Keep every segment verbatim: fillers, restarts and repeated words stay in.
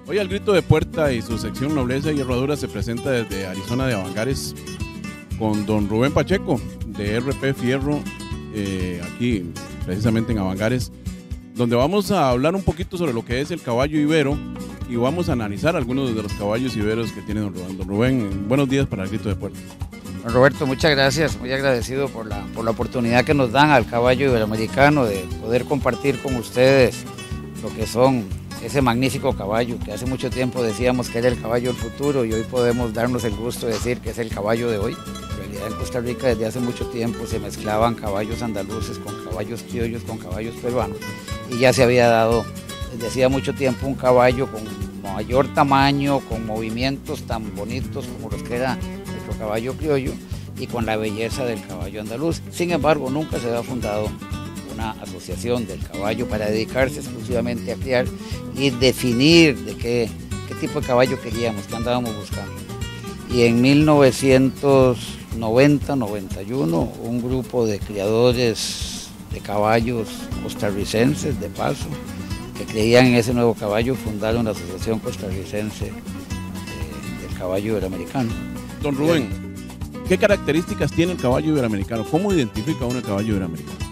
Hoy al Grito de Puerta y su sección Nobleza y Herradura se presenta desde Arizona de Avangares con don Rubén Pacheco de R P Fierro, eh, aquí precisamente en Avangares, donde vamos a hablar un poquito sobre lo que es el caballo ibero y vamos a analizar algunos de los caballos iberos que tiene don Rubén. Don Rubén, buenos días para el Grito de Puerta. Don Roberto, muchas gracias, muy agradecido por la, por la oportunidad que nos dan al caballo iberoamericano de poder compartir con ustedes lo que son ese magnífico caballo que hace mucho tiempo decíamos que era el caballo del futuro y hoy podemos darnos el gusto de decir que es el caballo de hoy. En realidad en Costa Rica desde hace mucho tiempo se mezclaban caballos andaluces con caballos criollos, con caballos peruanos y ya se había dado desde hacía mucho tiempo un caballo con mayor tamaño, con movimientos tan bonitos como los que era nuestro caballo criollo y con la belleza del caballo andaluz. Sin embargo, nunca se había fundado una asociación del caballo para dedicarse exclusivamente a criar y definir de qué, qué tipo de caballo queríamos, qué andábamos buscando. Y en mil novecientos noventa noventa y uno un grupo de criadores de caballos costarricenses de paso que creían en ese nuevo caballo fundaron la Asociación Costarricense eh, del Caballo Iberoamericano. Don Rubén, ¿qué características tiene el caballo iberoamericano? ¿Cómo identifica uno el caballo iberoamericano?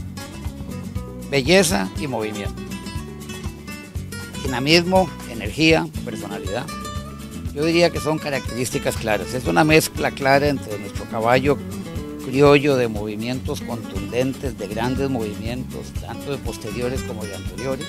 Belleza y movimiento, dinamismo, energía, personalidad. Yo diría que son características claras. Es una mezcla clara entre nuestro caballo criollo de movimientos contundentes, de grandes movimientos, tanto de posteriores como de anteriores,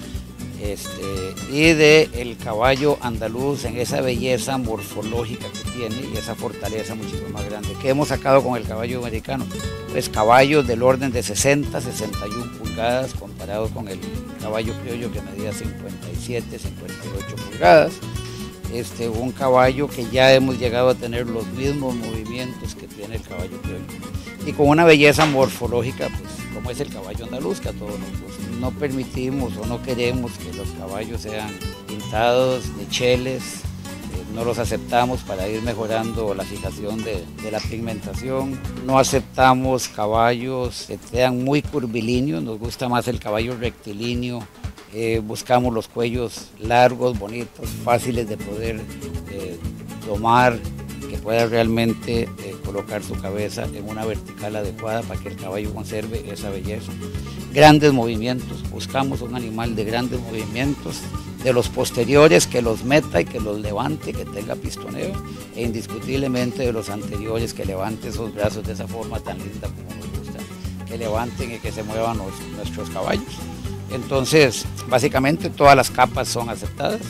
este, y de el caballo andaluz en esa belleza morfológica que tiene y esa fortaleza muchísimo más grande. ¿Qué hemos sacado con el caballo americano? Pues caballos del orden de sesenta, sesenta y una pulgadas comparado con el caballo criollo que medía cincuenta y siete, cincuenta y ocho pulgadas. Este, un caballo que ya hemos llegado a tener los mismos movimientos que tiene el caballo criollo y con una belleza morfológica pues como es el caballo andaluz que a todos nos gusta. No permitimos o no queremos que los caballos sean pintados ni cheles, eh, no los aceptamos para ir mejorando la fijación de, de la pigmentación, no aceptamos caballos que sean muy curvilíneos, nos gusta más el caballo rectilíneo. Eh, buscamos los cuellos largos, bonitos, fáciles de poder eh, domar, que pueda realmente eh, colocar su cabeza en una vertical adecuada para que el caballo conserve esa belleza. Grandes movimientos, buscamos un animal de grandes movimientos, de los posteriores que los meta y que los levante, que tenga pistoneo, e indiscutiblemente de los anteriores que levante esos brazos de esa forma tan linda como nos gusta, que levanten y que se muevan los, nuestros caballos. Entonces, básicamente todas las capas son aceptadas.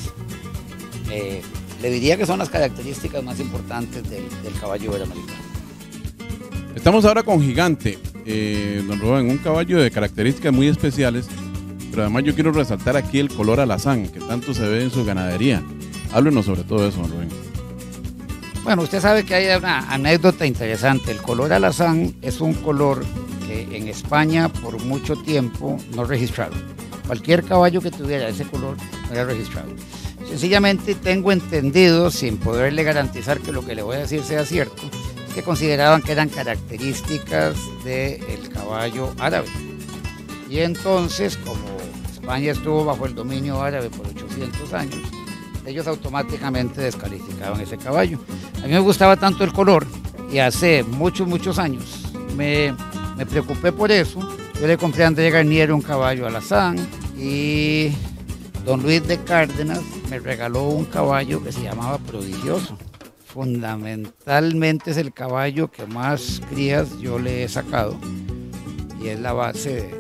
Eh, le diría que son las características más importantes del, del caballo iberoamericano. Estamos ahora con Gigante, eh, don Rubén, un caballo de características muy especiales, pero además yo quiero resaltar aquí el color alazán, que tanto se ve en su ganadería. Háblenos sobre todo eso, don Rubén. Bueno, usted sabe que hay una anécdota interesante. El color alazán es un color que en España por mucho tiempo no registraron. Cualquier caballo que tuviera ese color no era registrado. Sencillamente tengo entendido, sin poderle garantizar que lo que le voy a decir sea cierto, es que consideraban que eran características del caballo árabe. Y entonces, como España estuvo bajo el dominio árabe por ochocientos años, ellos automáticamente descalificaban ese caballo. A mí me gustaba tanto el color y hace muchos, muchos años me... Me preocupé por eso. Yo le compré a André Garnier un caballo alazán y don Luis de Cárdenas me regaló un caballo que se llamaba Prodigioso. Fundamentalmente es el caballo que más crías yo le he sacado y es la base de,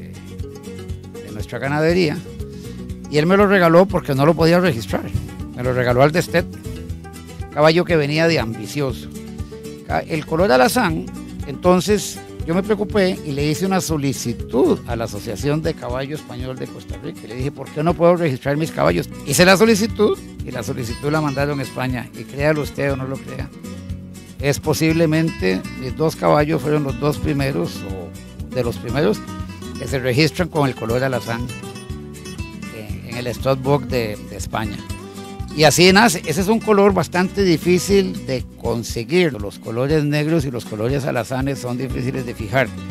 de, de nuestra ganadería. Y él me lo regaló porque no lo podía registrar. Me lo regaló al destete. Caballo que venía de ambicioso. El color alazán, entonces... Yo me preocupé y le hice una solicitud a la Asociación de Caballo Español de Costa Rica. Le dije, ¿por qué no puedo registrar mis caballos? Hice la solicitud y la solicitud la mandaron a España. Y créalo usted o no lo crea, es posiblemente, mis dos caballos fueron los dos primeros, o de los primeros, que se registran con el color alazán en, en el Stockbook de, de España. Y así nace. Ese es un color bastante difícil de conseguir. Los colores negros y los colores alazanes son difíciles de fijar.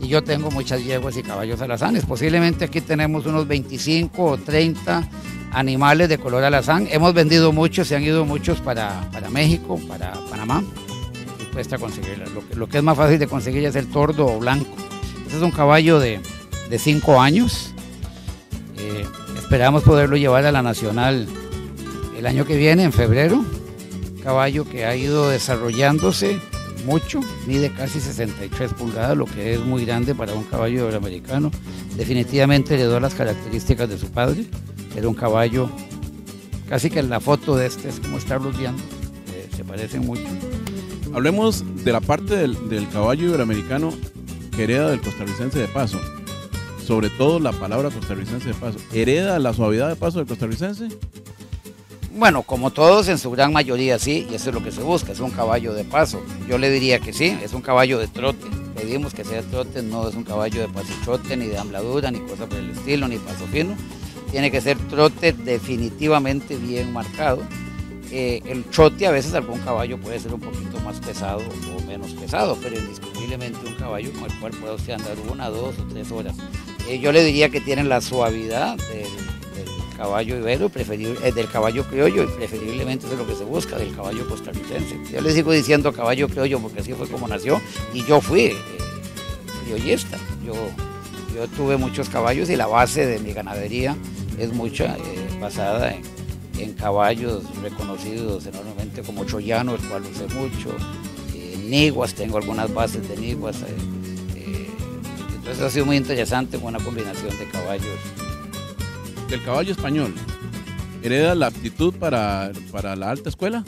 y yo tengo muchas yeguas y caballos alazanes. Posiblemente aquí tenemos unos veinticinco o treinta animales de color alazán. Hemos vendido muchos, se han ido muchos para, para México, para Panamá, y cuesta conseguirlos. Lo que, lo que es más fácil de conseguir es el tordo blanco. Este es un caballo de, de cinco años. Eh, esperamos poderlo llevar a la Nacional el año que viene, en febrero. Caballo que ha ido desarrollándose mucho, mide casi sesenta y tres pulgadas, lo que es muy grande para un caballo iberoamericano. Definitivamente heredó las características de su padre. Era un caballo, casi que en la foto de este es como estarlos viendo, eh, se parecen mucho. Hablemos de la parte del, del caballo iberoamericano que hereda del costarricense de paso. Sobre todo la palabra costarricense de paso. ¿Hereda la suavidad de paso del costarricense? Bueno, como todos, en su gran mayoría sí, y eso es lo que se busca, es un caballo de paso. Yo le diría que sí, es un caballo de trote. Pedimos que sea trote, no es un caballo de paso y trote, ni de ambladura, ni cosa por el estilo, ni paso fino. Tiene que ser trote definitivamente bien marcado. Eh, el trote, a veces algún caballo puede ser un poquito más pesado o menos pesado, pero indiscutiblemente un caballo con el cual puede usted andar una, dos o tres horas. Eh, yo le diría que tiene la suavidad del caballo ibero, preferible, eh, del caballo criollo, y preferiblemente eso es lo que se busca, del caballo costarricense. Yo le sigo diciendo caballo criollo porque así fue como nació, y yo fui eh, criollista. Yo, yo tuve muchos caballos y la base de mi ganadería es mucha, eh, basada en, en caballos reconocidos enormemente como Troyano, el cual usé mucho, eh, Niguas, tengo algunas bases de Niguas, eh, eh, entonces ha sido muy interesante, una combinación de caballos. ¿El caballo español hereda la aptitud para, para la alta escuela?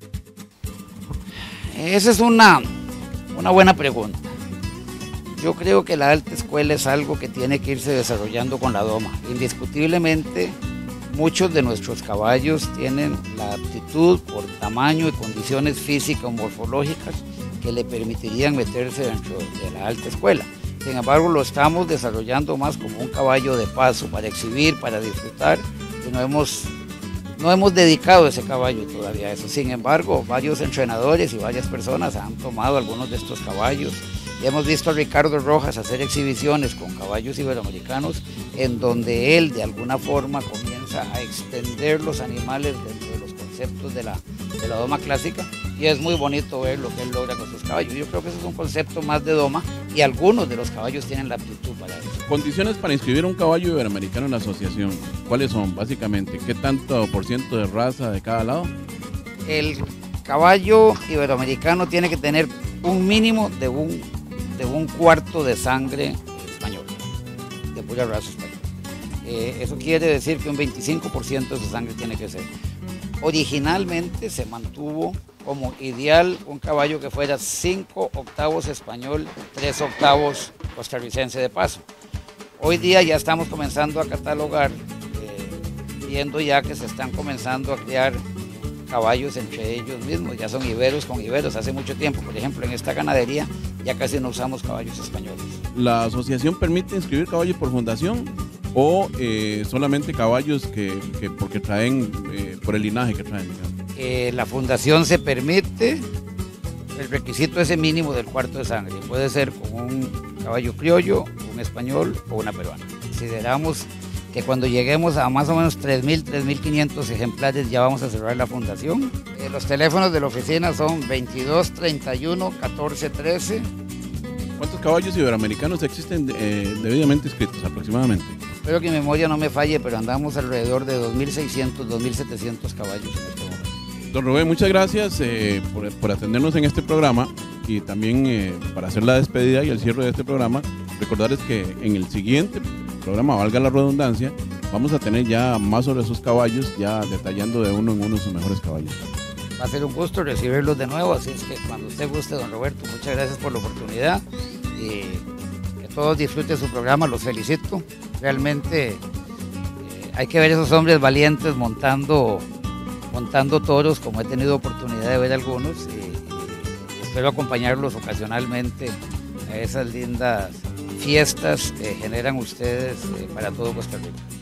Esa es una, una buena pregunta. Yo creo que la alta escuela es algo que tiene que irse desarrollando con la doma. Indiscutiblemente, muchos de nuestros caballos tienen la aptitud por tamaño y condiciones físicas, morfológicas, que le permitirían meterse dentro de la alta escuela. Sin embargo, lo estamos desarrollando más como un caballo de paso, para exhibir, para disfrutar, y no hemos, no hemos dedicado ese caballo todavía a eso. Sin embargo, varios entrenadores y varias personas han tomado algunos de estos caballos, y hemos visto a Ricardo Rojas hacer exhibiciones con caballos iberoamericanos, en donde él de alguna forma comienza a extender los animales dentro de los conceptos de la, de la doma clásica, y es muy bonito ver lo que él logra con sus caballos. Yo creo que ese es un concepto más de doma, y algunos de los caballos tienen la aptitud para eso. Condiciones para inscribir un caballo iberoamericano en la asociación, ¿cuáles son básicamente? ¿Qué tanto por ciento de raza de cada lado? El caballo iberoamericano tiene que tener un mínimo de un, de un cuarto de sangre español, de pura raza española. Eh, eso quiere decir que un veinticinco por ciento de su sangre tiene que ser. Originalmente se mantuvo como ideal un caballo que fuera cinco octavos español, tres octavos costarricense de paso. Hoy día ya estamos comenzando a catalogar, eh, viendo ya que se están comenzando a crear caballos entre ellos mismos, ya son iberos con iberos. Hace mucho tiempo, por ejemplo, en esta ganadería ya casi no usamos caballos españoles. ¿La asociación permite inscribir caballos por fundación o eh, solamente caballos que, que porque traen, eh, por el linaje que traen? Eh, la fundación se permite, el requisito es el mínimo del cuarto de sangre, puede ser con un caballo criollo, un español o una peruana. Consideramos que cuando lleguemos a más o menos tres mil, tres mil quinientos ejemplares ya vamos a cerrar la fundación. Eh, los teléfonos de la oficina son veintidós, treinta y uno, catorce, trece. ¿Cuántos caballos iberoamericanos existen eh, debidamente inscritos aproximadamente? Espero que mi memoria no me falle, pero andamos alrededor de dos mil seiscientos, dos mil setecientos caballos en este momento. Don Rubén, muchas gracias eh, por, por atendernos en este programa, y también eh, para hacer la despedida y el cierre de este programa, recordarles que en el siguiente programa, valga la redundancia, vamos a tener ya más sobre sus caballos, ya detallando de uno en uno sus mejores caballos. Va a ser un gusto recibirlos de nuevo, así es que cuando usted guste, don Roberto, muchas gracias por la oportunidad, y que todos disfruten su programa, los felicito. Realmente eh, hay que ver esos hombres valientes montando, montando toros, como he tenido oportunidad de ver algunos, y, y espero acompañarlos ocasionalmente a esas lindas fiestas que generan ustedes eh, para todo Costa Rica.